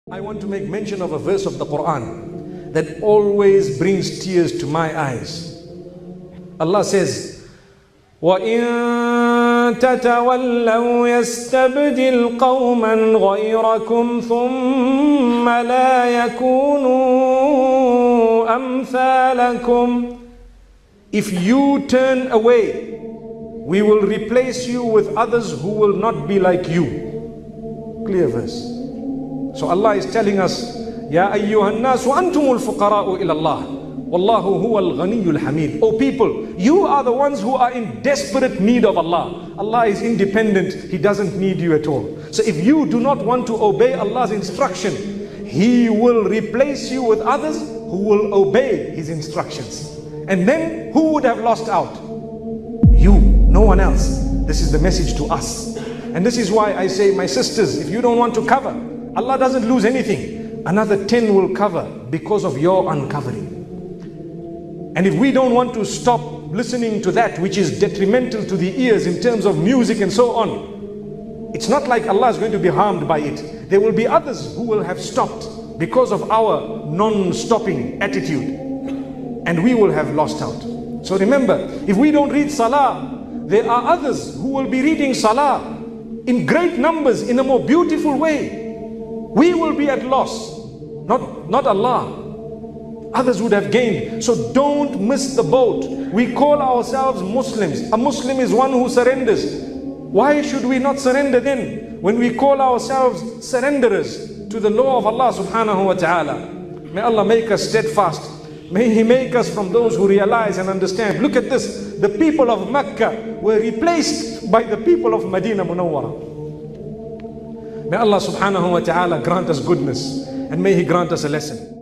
I want to make mention of a verse of the Quran that always brings tears to my eyes. Allah says, وَإِن تَتَوَلَّوْا يَسْتَبْدِلْ قَوْمًا غَيْرَكُمْ ثُمَّ لَا يَكُونُوا أَمْثَالَكُمْ. If you turn away, we will replace you with others who will not be like you. Clear verse. So Allah is telling us, Ya ayyuhan nas wa antumul fuqara'u ila Allah. Wallahu huwal ghaniyyul hamid. O people, you are the ones who are in desperate need of Allah. Allah is independent. He doesn't need you at all. So if you do not want to obey Allah's instruction, He will replace you with others who will obey His instructions. And then who would have lost out? You, no one else. This is the message to us. And this is why I say, my sisters, if you don't want to cover, Allah doesn't lose anything. Another 10 will cover because of your uncovering. And if we don't want to stop listening to that which is detrimental to the ears in terms of music and so on, it's not like Allah is going to be harmed by it. There will be others who will have stopped because of our non-stopping attitude, and we will have lost out. So remember, if we don't read Salah, there are others who will be reading Salah in great numbers, in a more beautiful way. We will be at loss, not Allah. Others would have gained. So don't miss the boat. We call ourselves Muslims. A Muslim is one who surrenders. Why should we not surrender then, when we call ourselves surrenderers to the law of Allah subhanahu wa ta'ala? May Allah make us steadfast. May He make us from those who realize and understand. Look at this. The people of Mecca were replaced by the people of Medina Munawwara. May Allah subhanahu wa ta'ala grant us goodness, and may He grant us a lesson.